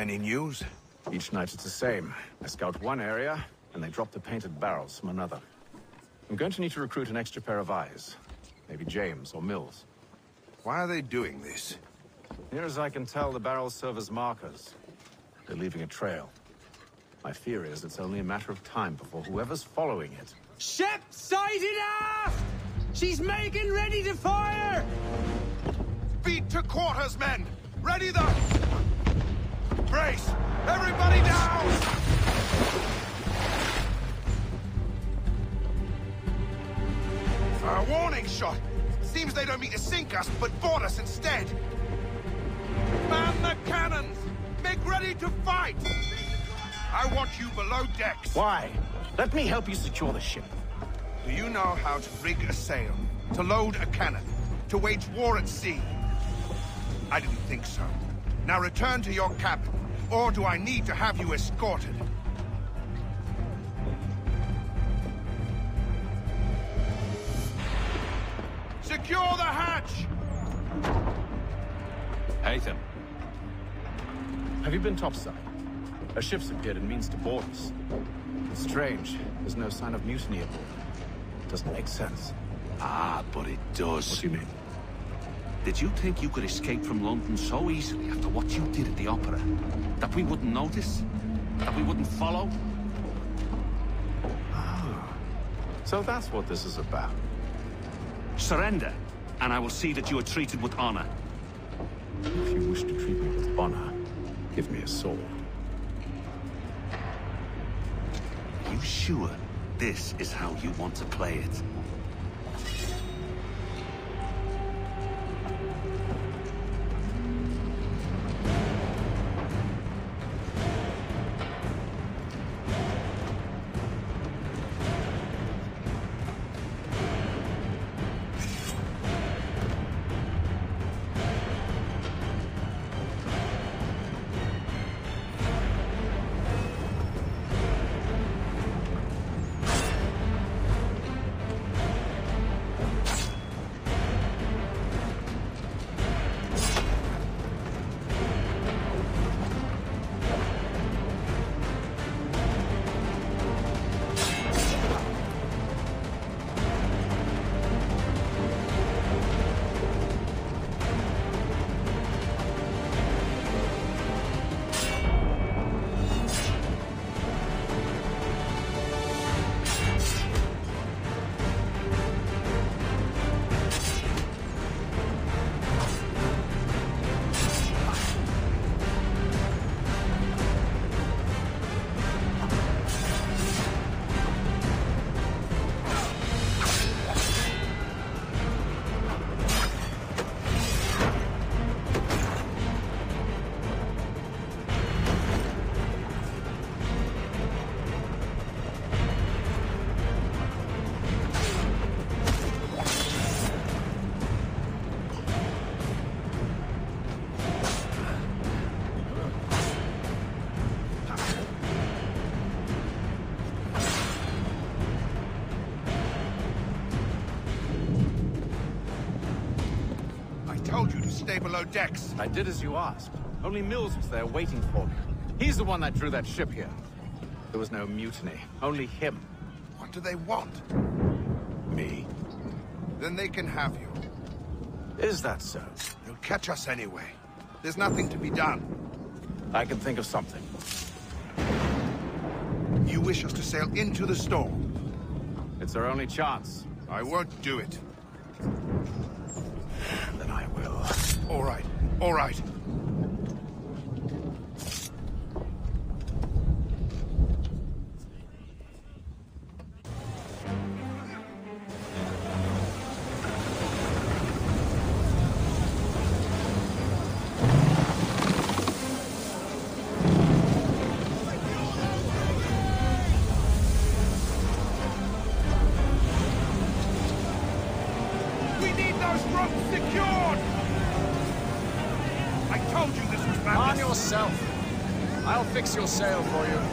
Any news? Each night it's the same. I scout one area, and they drop the painted barrels from another. I'm going to need to recruit an extra pair of eyes. Maybe James or Mills. Why are they doing this? Near as I can tell, the barrels serve as markers. They're leaving a trail. My fear is it's only a matter of time before whoever's following it... Ship sighted aft! She's making ready to fire! Beat to quarters, men! Ready the... Brace! Everybody down! A warning shot! Seems they don't mean to sink us, but board us instead! Man the cannons! Make ready to fight! I want you below decks! Why? Let me help you secure the ship. Do you know how to rig a sail? To load a cannon? To wage war at sea? I didn't think so. Now return to your cabin, or do I need to have you escorted? Secure the hatch! Haytham. Have you been topside? A ship's appeared and means to board us. It's strange. There's no sign of mutiny aboard. Doesn't make sense. Ah, but it does. What do you mean? Did you think you could escape from London so easily after what you did at the Opera? That we wouldn't notice? That we wouldn't follow? Ah. So that's what this is about. Surrender, and I will see that you are treated with honor. If you wish to treat me with honor, give me a sword. Are you sure this is how you want to play it? Stay below decks. I did as you asked. Only Mills was there waiting for me. He's the one that drew that ship here. There was no mutiny. Only him. What do they want? Me. Then they can have you. Is that so? They'll catch us anyway. There's nothing to be done. I can think of something. You wish us to sail into the storm? It's our only chance. I won't do it. Then I will. All right. All right. I'll fix your sail for you.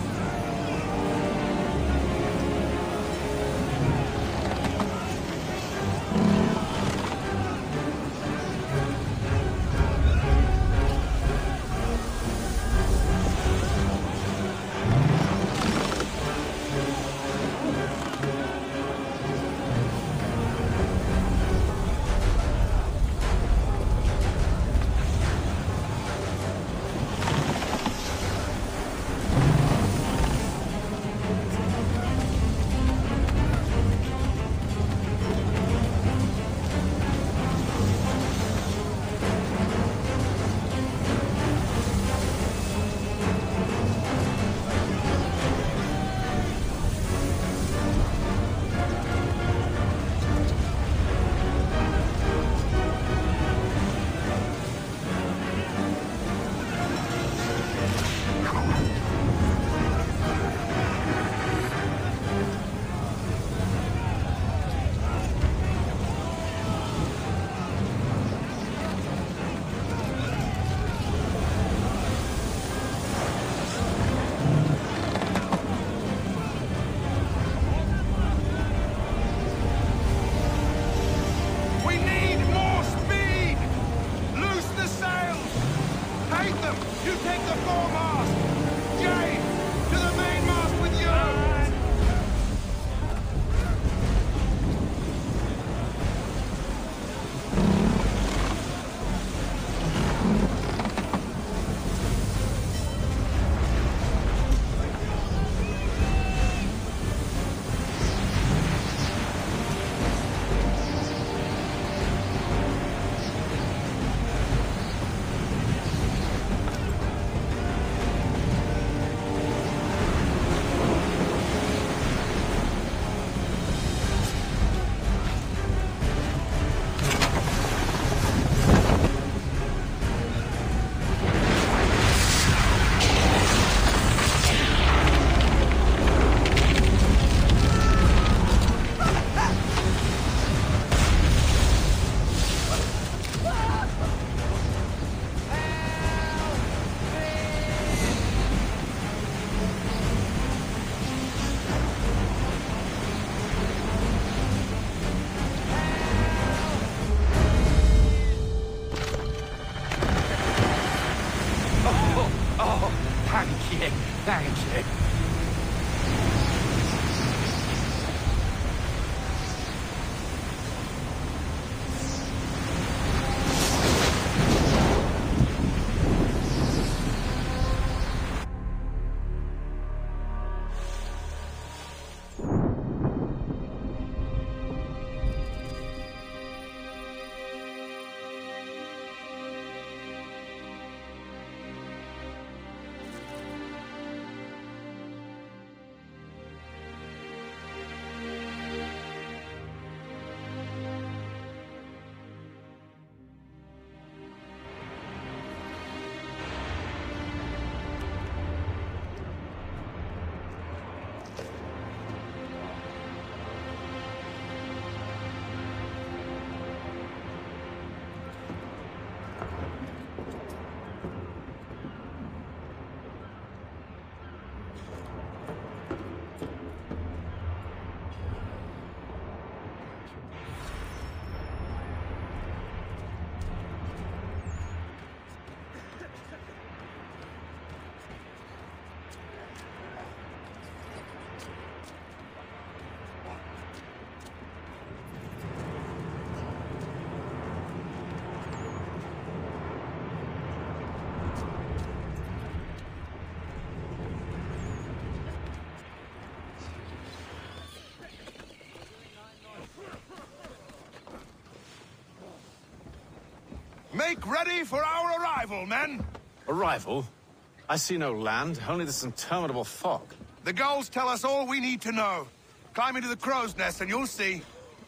Make ready for our arrival, men! Arrival? I see no land, only this interminable fog. The gulls tell us all we need to know. Climb into the crow's nest and you'll see.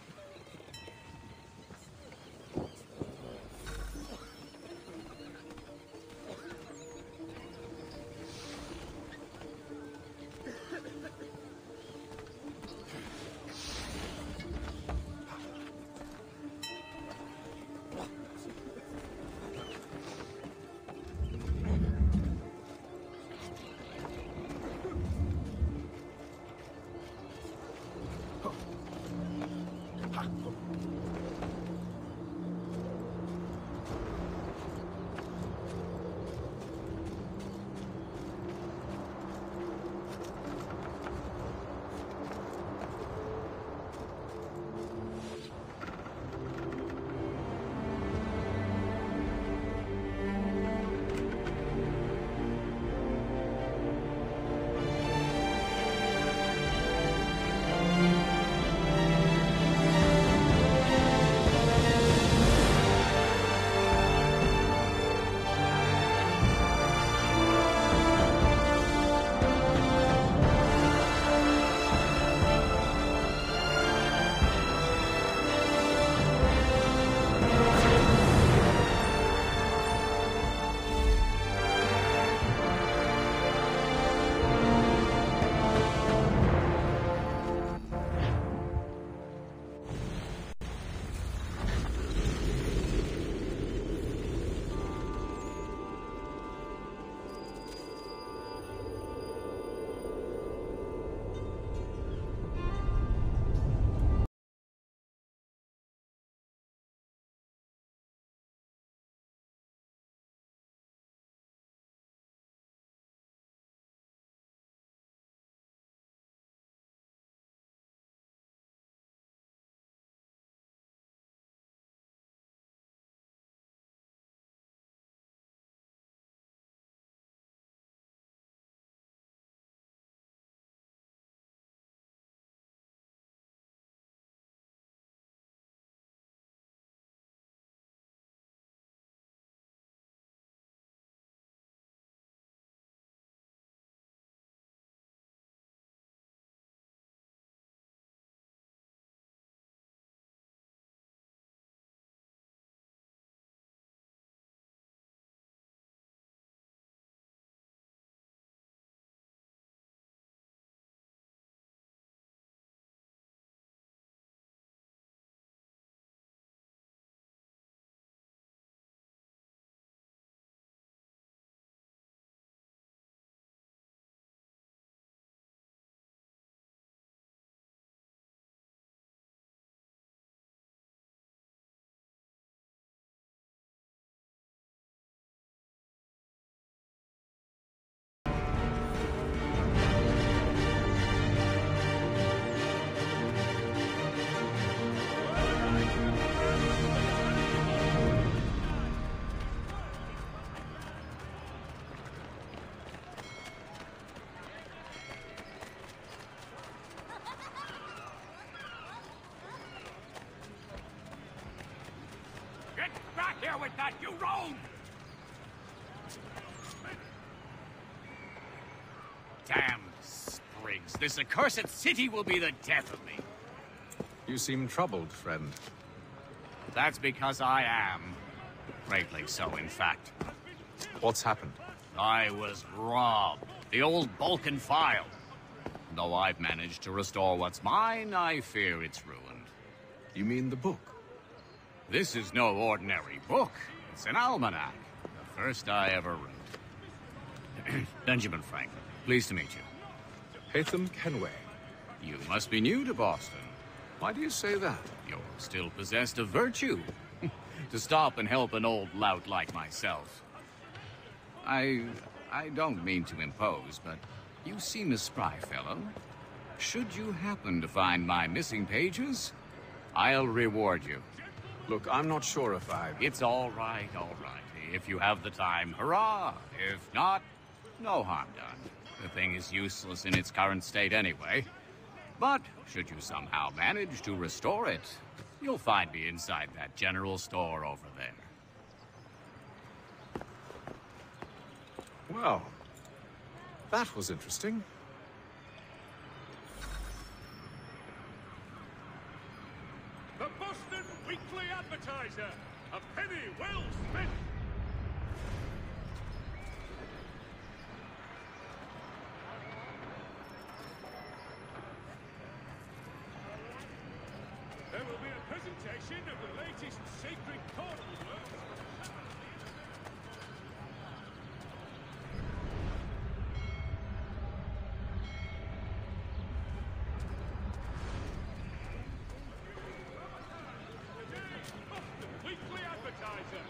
Here with that, you rogue! Damn sprigs. This accursed city will be the death of me. You seem troubled, friend. That's because I am. Greatly so, in fact. What's happened? I was robbed. The old Balkan file. Though I've managed to restore what's mine, I fear it's ruined. You mean the book? This is no ordinary book. It's an almanac. The first I ever wrote. Benjamin Franklin, pleased to meet you. Haytham Kenway. You must be new to Boston. Why do you say that? You're still possessed of virtue. To stop and help an old lout like myself. I don't mean to impose, but you seem a spry fellow. Should you happen to find my missing pages, I'll reward you. Look, I'm not sure if I... It's all right, all right. If you have the time, hurrah! If not, no harm done. The thing is useless in its current state anyway. But should you somehow manage to restore it, you'll find me inside that general store over there. Well, that was interesting. The Boston Weekly Advertiser. A penny well spent. There will be a presentation of the latest sacred cornal works. Today's Boston Weekly Advertiser.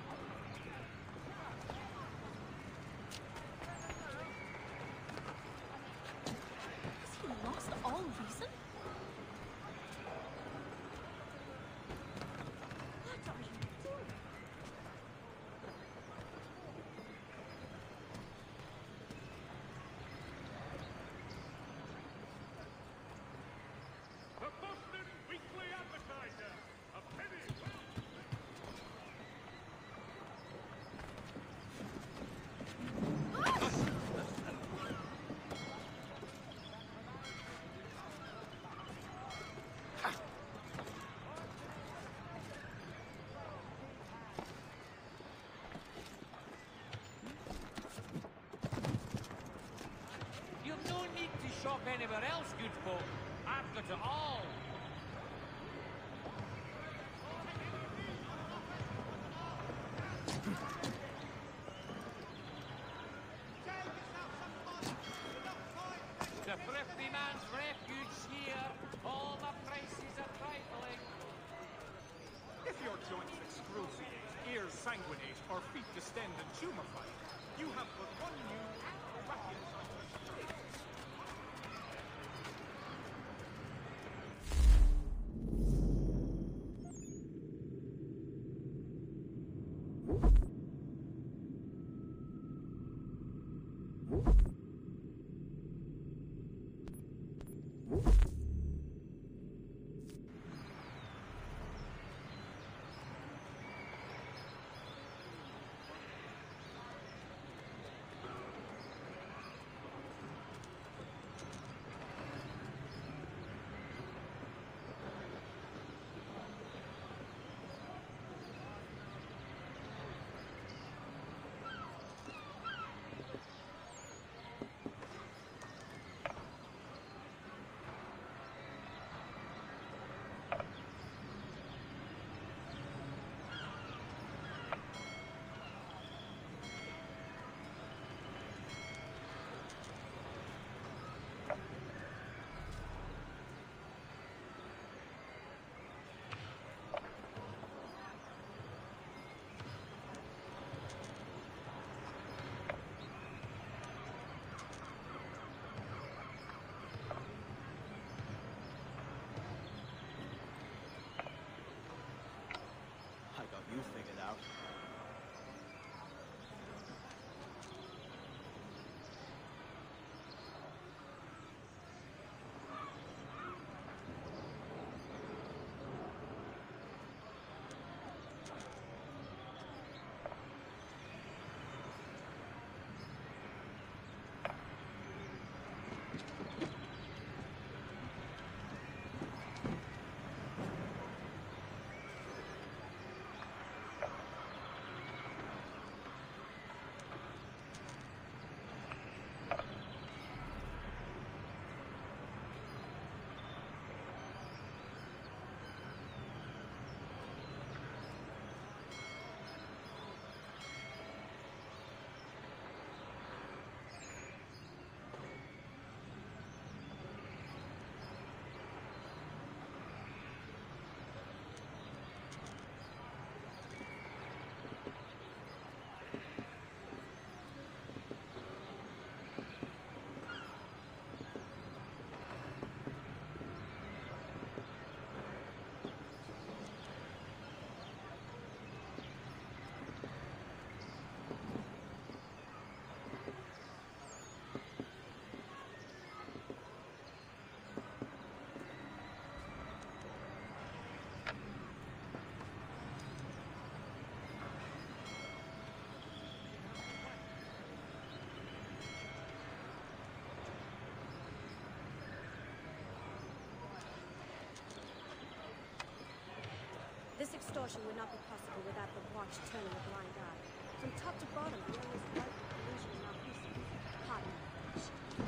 Has he lost all reason? What are you doing? The Boston Weekly Advertiser. A penny well You've no need to shop anywhere else, good folk. I've got it all. The thrifty man's refuge here. All the prices are trifling. If your joints excruciate, ears sanguinate, or feet distend and tumefy, you have but one new miraculous item. I got you figured out. extortion would not be possible without the watch turning a blind eye. From top to bottom, the area's ripe with collusion and malfeasance. Pardon my French.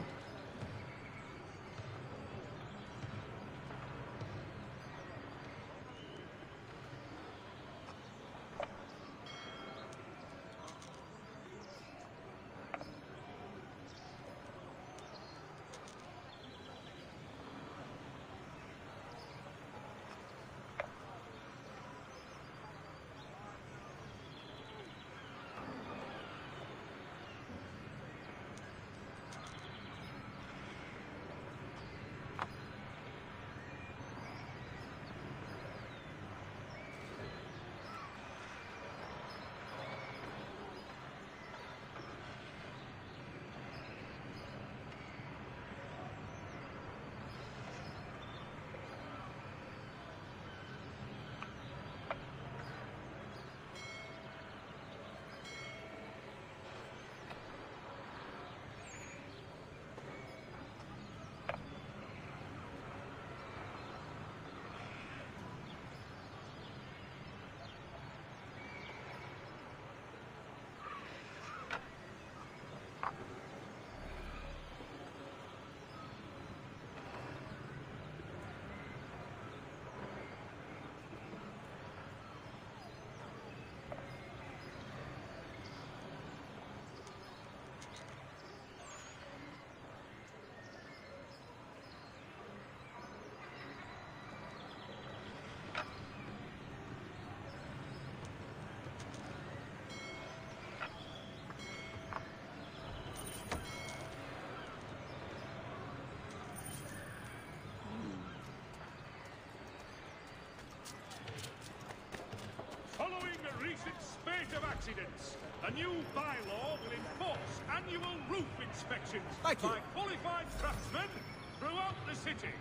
Following a recent spate of accidents, a new bylaw will enforce annual roof inspections by qualified craftsmen throughout the city.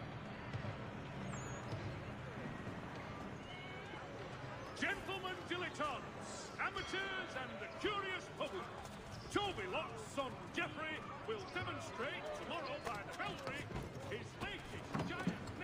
Gentlemen dilettantes, amateurs and the curious public, Toby Locke's son Geoffrey will demonstrate tomorrow by the Belfry his latest giant